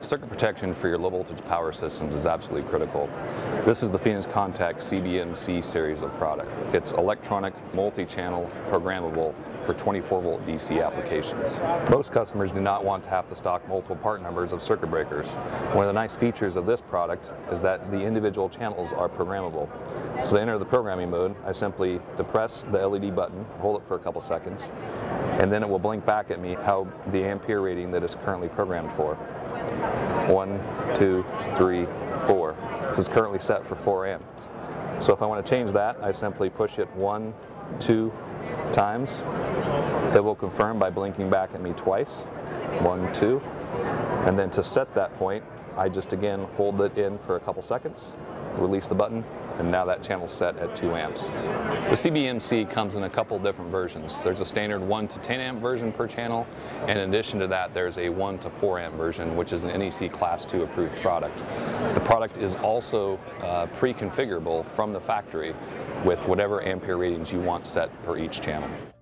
Circuit protection for your low voltage power systems is absolutely critical. This is the Phoenix Contact CBMC series of product. It's electronic, multi-channel, programmable for 24-volt DC applications. Most customers do not want to have to stock multiple part numbers of circuit breakers. One of the nice features of this product is that the individual channels are programmable. So to enter the programming mode, I simply depress the LED button, hold it for a couple seconds, and then it will blink back at me how the ampere rating that is currently programmed for. 1, 2, 3, 4. This is currently set for 4 amps. So if I want to change that, I simply push it 1, 2 times. It will confirm by blinking back at me twice. 1, 2. And then to set that point, I just again hold it in for a couple seconds, release the button, and now that channel's set at 2 amps. The CBMC comes in a couple different versions. There's a standard 1 to 10 amp version per channel, and in addition to that there's a 1 to 4 amp version, which is an NEC Class 2 approved product. The product is also pre-configurable from the factory with whatever ampere ratings you want set per each channel.